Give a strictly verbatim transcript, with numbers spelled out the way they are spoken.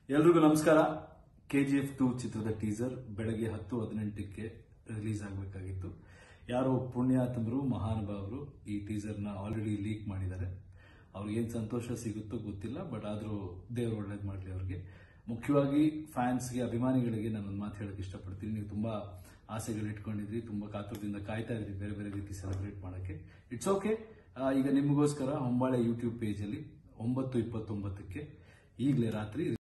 ಎಲ್ರಿಗೂ ನಮಸ್ಕಾರ. KGF two ಚಿತ್ರದ ಟೀಸರ್ ಬೆಳಗ್ಗೆ ಹತ್ತು ಹದಿನೆಂಟಕ್ಕೆ ರಿಲೀಸ್ ಆಗಬೇಕಾಗಿತ್ತು. ಯಾರೋ ಪುಣ್ಯಾತಮರು ಮಹಾನುಭಾವರು ಈ ಟೀಸರ್ನ ಆಲ್ರೆಡಿ ಲೀಕ್ ಮಾಡಿದ್ದಾರೆ. ಅವ್ರಿಗೆ ಏನ್ ಸಂತೋಷ ಸಿಗುತ್ತೋ ಗೊತ್ತಿಲ್ಲ, ಬಟ್ ಆದ್ರೂ ದೇವರು ಒಳ್ಳೇದು ಮಾಡಲಿ ಅವ್ರಿಗೆ. ಮುಖ್ಯವಾಗಿ ಫ್ಯಾನ್ಸ್ಗೆ, ಅಭಿಮಾನಿಗಳಿಗೆ ನಾನೊಂದು ಮಾತು ಹೇಳಕ್ ಇಷ್ಟಪಡ್ತೀನಿ. ನೀವು ತುಂಬಾ ಆಸೆಗಳು ಇಟ್ಕೊಂಡಿದ್ರಿ, ತುಂಬಾ ಕಾತುರದಿಂದ ಕಾಯ್ತಾ ಇದ್ರಿ ಬೇರೆ ಬೇರೆ ರೀತಿ ಸೆಲೆಬ್ರೇಟ್ ಮಾಡಕ್ಕೆ. It's okay. ಈಗ ನಿಮಗೋಸ್ಕರ ಹೊಂಬಾಳೆ ಯೂಟ್ಯೂಬ್ ಪೇಜ್ ಅಲ್ಲಿ ಒಂಬತ್ತು ಇಪ್ಪತ್ತೊಂಬತ್ತಕ್ಕೆ ಈಗಲೇ ರಾತ್ರಿ